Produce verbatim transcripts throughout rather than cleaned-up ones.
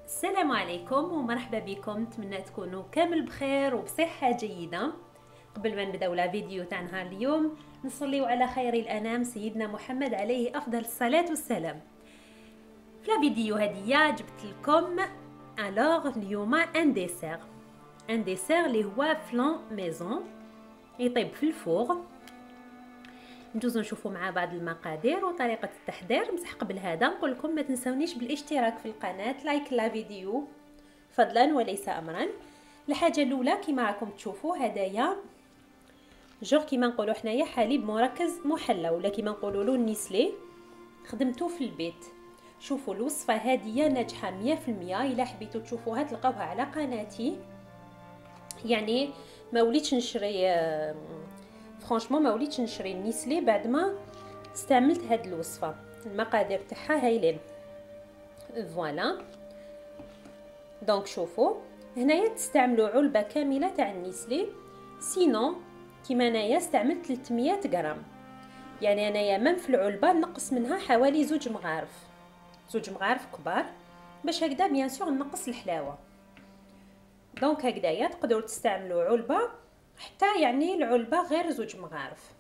السلام عليكم ومرحبا بكم. نتمنى تكونوا كامل بخير وبصحة جيدة. قبل ما نبداو لا فيديو تاع نهار اليوم نصليو على خير الانام سيدنا محمد عليه افضل الصلاة والسلام. في لا فيديو هدية جبت لكم الوغ اليوم ان ديسير ان ديسير اللي هو فلان ميزون يطيب في الفوغ. ندوزو نشوفوا مع بعض المقادير وطريقه التحضير. بصح قبل هذا نقول لكم ما تنسونيش بالاشتراك في القناه، لايك لا فيديو فضلا وليس امرا. الحاجه الاولى كما راكم تشوفوا هدايا جوغ كيما نقولوا حنايا حليب مركز محلى ولا كيما نقولوا له نيسلي، خدمته في البيت. شوفوا الوصفه هذه ناجحه مية في المية. الا حبيتوا تشوفوها تلقاوها على قناتي. يعني ما وليتش نشري فرانشمون ما وليتش نشري النيسلي بعد ما استعملت هاد الوصفه. المقادير تاعها هايلين. فوالا دونك شوفوا هنايا تستعملوا علبه كامله تاع النيسلي، سينو كيما انايا استعملت ثلاثمية غرام. يعني انايا من في العلبه نقص منها حوالي زوج مغارف زوج مغارف كبار باش هكذا بيان سور نقص الحلاوه. دونك هكذايا تقدروا تستعملوا علبه حتى يعني العلبه غير زوج مغارف.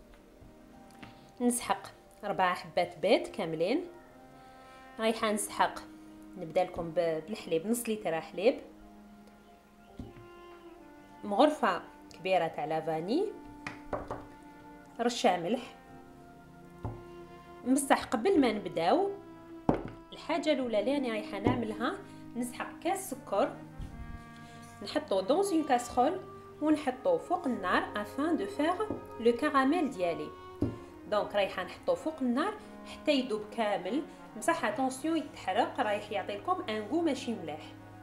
نسحق أربعة حبات بيض كاملين. رايحه نسحق نبدا لكم بالحليب، نص لتر حليب، مغرفه كبيره تاع لافاني، رشه ملح. بصح قبل ما نبداو الحاجه الاولى اللي انا رايحه نعملها نسحق كاس سكر نحطو دون اون كاسرول ونحطو فوق النار afin de faire le caramel ديالي. دونك رايحه نحطو فوق النار حتى يذوب كامل. بصح اتونسيون يتحرق، رايح يعطي لكم ان غو ماشي ملاح.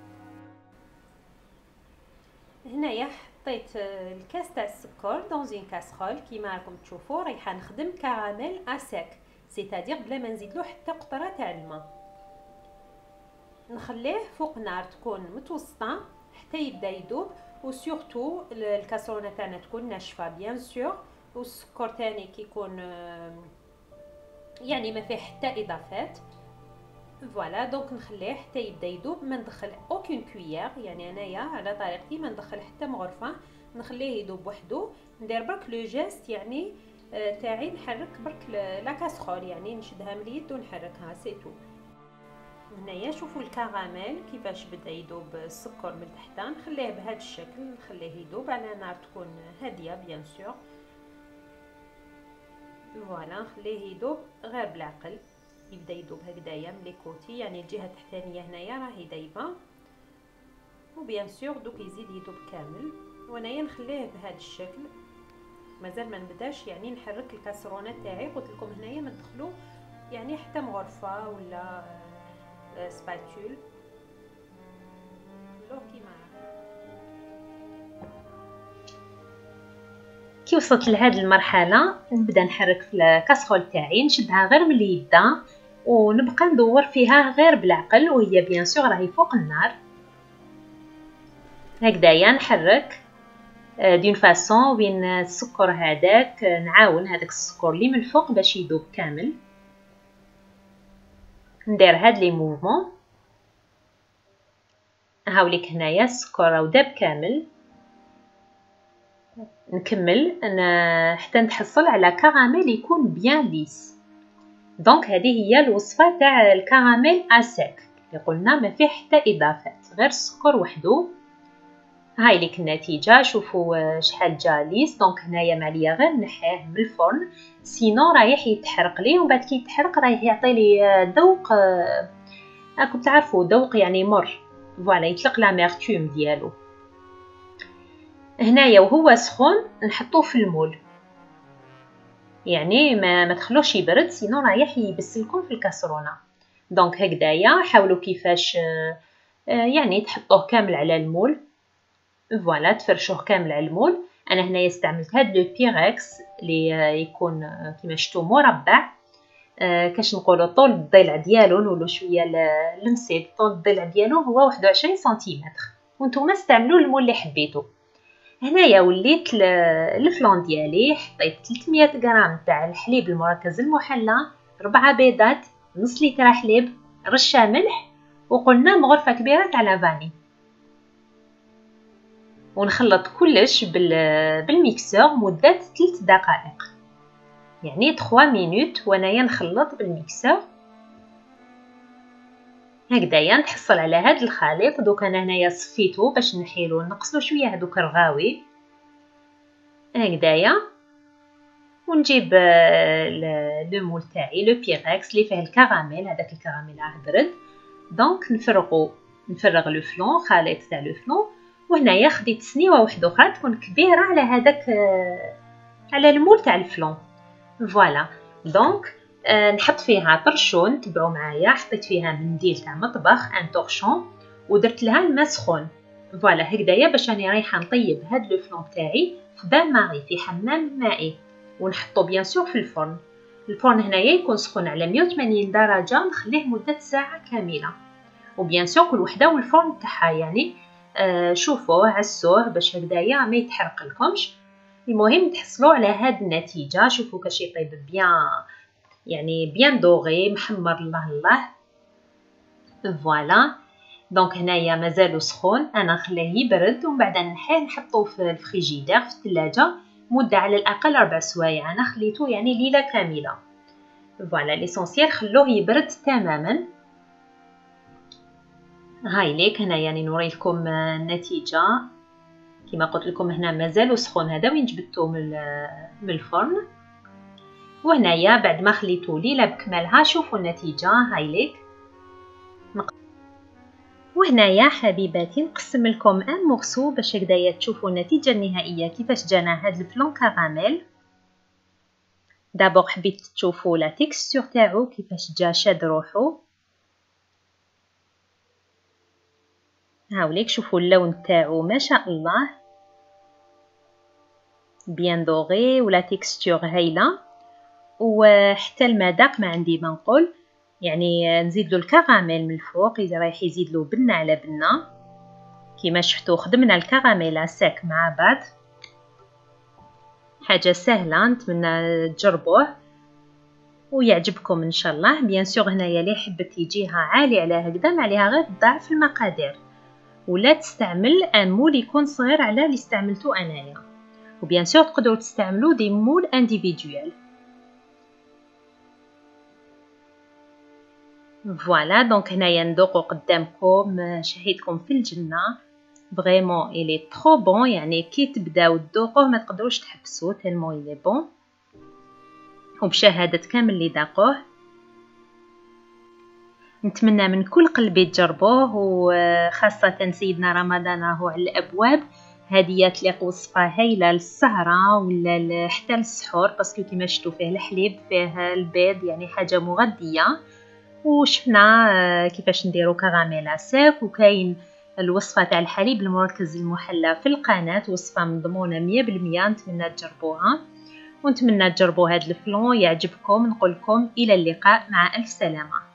هنايا حطيت الكاس تاع السكر دون اون كاسرول كيما راكم تشوفوا. رايحه نخدم كراميل اسيك سيتادير بلا ما نزيد له حتى قطره تاع الماء. نخليه فوق نار تكون متوسطه حتى يبدا يذوب، وسورتو الكاسرونه تاعنا تكون ناشفه بيان سور، والسكر تاني كيكون يعني ما فيه حتى اضافات. فوالا دونك نخليه حتى يبدا يذوب. ما ندخل اوكين كويير، يعني انايا على طريقتي ما ندخل حتى مغرفه، نخليه يذوب وحده. ندير برك لو جيست يعني تاعي نحرك برك لا كاسرول، يعني نشدها من اليد ونحركها سي تو. هنايا شوفوا الكراميل كيفاش بدا يذوب السكر من تحت. نخليه بهذا الشكل، نخليه يذوب على نار تكون هاديه بيان سور. فوالا نخليه يذوب غير بالعقل، يبدا يذوب هكذايا من لي كوتي، يعني الجهه التحتانيه هنايا راهي دايبه، وبيان سور دوك يزيد يذوب كامل. وانايا نخليه بهذا الشكل. مازال ما نبداش يعني نحرك الكاسرونه تاعي. قلت لكم هنايا ما تدخلوا يعني حتى مغرفه ولا سباتول لو كيما. كي وصلت لهاد المرحله نبدا نحرك في الكاسرول تاعي، نشدها غير من اليد ونبقى ندور فيها غير بالعقل، وهي بيان سور راهي فوق النار هكذايا. نحرك دون فاسون وين السكر هذاك نعاون هذاك السكر اللي من الفوق باش يذوب كامل. ندير هاد لي موفمون. هاوليك هنايا السكر راه داب كامل. نكمل انا حتى نتحصل على كراميل يكون بيان ليس. دونك هذه هي الوصفه تاع الكراميل اسيك اللي قلنا ما فيه حتى اضافات غير السكر وحده. هاي ليك النتيجه. شوفوا شحال جا ليس. دونك هنايا معليا غير نحيه من الفرن، سينو رايح يتحرق لي، ومن بعد كي يتحرق رايح يعطي لي ذوق راكم تعرفوا ذوق يعني مر. فوالا يطلق لاميرتوم ديالو. هنايا وهو سخون نحطوه في المول، يعني ما ما تخلوش يبرد سينو رايح يبسلكم في الكاسرونه. دونك هكذايا حاولوا كيفاش يعني تحطوه كامل على المول. فوالا تفرشوه كامل على المول. انا هنايا استعملت هاد لو بيركس اللي يكون كيما شفتوا مربع، كاش نقولوا طول الضلع ديالو نقولوا شويه لمسيت. طول الضلع ديالو هو واحد وعشرين سنتيمتر، وانتم استعملوا المول اللي حبيتوا. هنايا وليت الفلان ديالي حطيت ثلاثمية غرام تاع الحليب المركز المحلى، ربعة بيضات، نص لتر حليب، رشه ملح وقلنا مغرفة كبيرة تاع لافاني. ونخلط كلش بالميكسور مدة ثلاث دقائق، يعني ثلاث مينوت وانايا نخلط بالميكسور هكذايا. نحصل على هذا الخليط. دوك انا هنايا صفيته باش نحيلو نقصلو شويه هذوك الرغاوي هكذايا. ونجيب لو مول تاعي لو بيغكس اللي فيه الكراميل، هذاك الكراميل راه برد. دونك نفرغو نفرغ لو فلون، خليط تاع لو فلون. وهنايا خديت سنيوه وحده اخرى تكون كبيره على هذاك على المول تاع الفلون. فوالا دونك أه نحط فيها طرشون، تبعوا معايا. حطيت فيها منديل تاع مطبخ ان طورشون ودرت لها الماء سخون. فوالا هكذايا باش راني رايحه نطيب هاد لو فلون تاعي في بان ماري، في حمام مائي. ونحطو بيان سور في الفرن. الفرن هنايا يكون سخون على مية وثمانين درجه، نخليه مده ساعه كامله. وبيان سور كل وحده والفرن تاعها، يعني آه شوفوه عسوه باش هكذايا ما يتحرق لكمش. المهم تحصلوا على هاد النتيجه. شوفوا كاش يطيب بيان، يعني بيان دوغي محمر الله الله. فوالا دونك هنايا مازالو سخون، انا نخليه يبرد ومن بعد نحيه نحطوه في الفريجيدير في الثلاجه مده على الاقل اربع سوايع. انا خليته يعني ليله كامله. فوالا ليسونسيال خلوه يبرد تماما. هاي ليك هنا يعني نوري لكم النتيجه. كما قلت لكم هنا مازالو سخون، هذا وين جبدته من الفرن. وهنايا بعد ما خليته ليله بكملها شوفوا النتيجه. هاي ليك. وهنايا حبيباتي نقسم لكم ان مورسو باش هكذايا تشوفوا النتيجه النهائيه كيفاش جانا هذا الفلون كراميل. دابور حبيت تشوفوا لا تيكستور تاعو كيفاش جا شاد روحو. هاوليك شوفوا اللون تاعو ما شاء الله بيان دوغي ولا تيكستور هايله. وحتى المذاق ما عندي ما نقول، يعني نزيد له الكراميل من الفوق اذا رايح يزيد له بنه على بنه. كيما شفتوا خدمنا الكراميل ساك مع بعض. حاجه سهله، نتمنى تجربوه ويعجبكم ان شاء الله. بيان سور هنايا اللي حبت يجيها عالي على هكذا ما عليها غير تضاعف المقادير، ولا تستعمل ان مول يكون صغير على اللي استعملته انايا. وبيان سور تقدروا تستعملوا دي مول انديفيدوال. فوالا دونك هنايا ندوقو قدامكم شهيتكم في الجنه. فريمون الي ترو بون، يعني كي تبداو تذوقوه ما تقدروش تحبسوه تالمون الي بون. وبشهاده كامل اللي ذاقوه. نتمنى من كل قلبي تجربوه، وخاصه سيدنا رمضان راهو على الابواب. هديات لي وصفه هايله للسهره ولا حتى للسحور، باسكو كيما شفتوا فيه الحليب فيه البيض، يعني حاجه مغذيه. وشفنا كيفاش نديرو كراميل ساك، وكاين الوصفه تاع الحليب المركز المحلى في القناه، وصفه مضمونه مية بالمية. نتمنى تجربوها ونتمنى تجربوا هذا الفلون يعجبكم. نقول لكم الى اللقاء، مع الف سلامه.